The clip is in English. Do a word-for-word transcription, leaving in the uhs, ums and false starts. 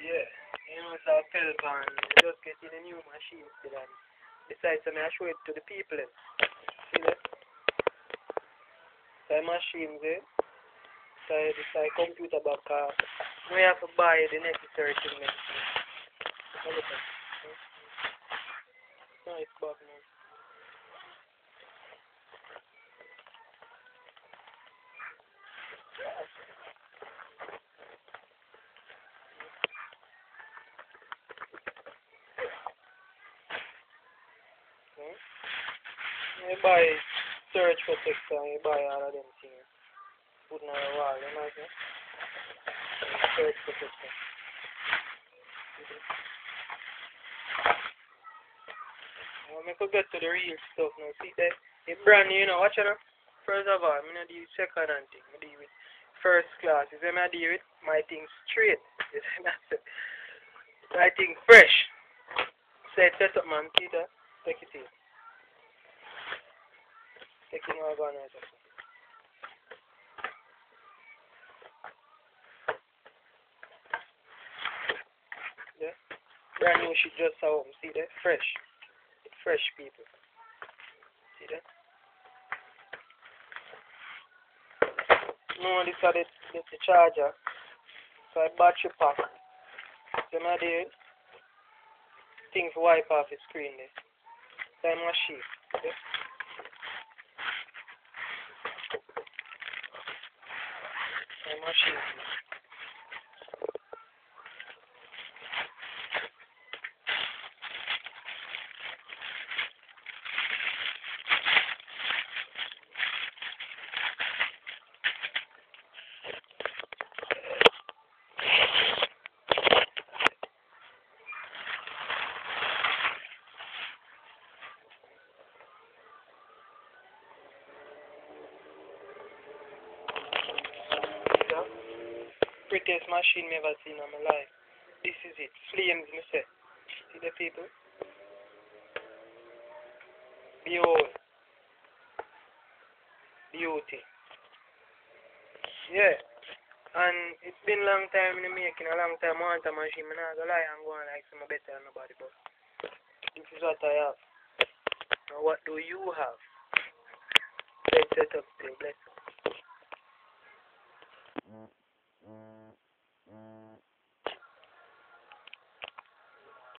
Yeah, you know, it's a Pelvan. Just getting a new machine still, and besides, I mean, I show it to the people. Eh. See that? The machines, eh? So it's like computer back. Uh, we have to buy the necessary things. Look at that. Nice back now. Hmm? You buy search protector, you buy all of them things. Put on the wall, you know what I mean? Search protector. Well, I could get to the real stuff now. See that? It's brand new, you know. Watch it now. First of all, I'm going to do second hand thing. I deal with first class. If I'm deal with my thing straight. My thing fresh. Say set up, man. See that? Take it in. Take it in organizer. Yeah? Brand new shit just at home. See that? Fresh. Fresh people. See that? No, this is the, this the charger. So I battery pack. So now the things wipe off the screen there. So I'm machine. Okay? I'm machine. Prettiest machine me ever seen in my life. This is it. Flames, me say. See the people? Behold. Beauty. Yeah. And it's been a long time in the making, a long time I want a machine. I'm not gonna lie and go on like some better than nobody, but this is what I have. Now what do you have? Let's set up still. Bless.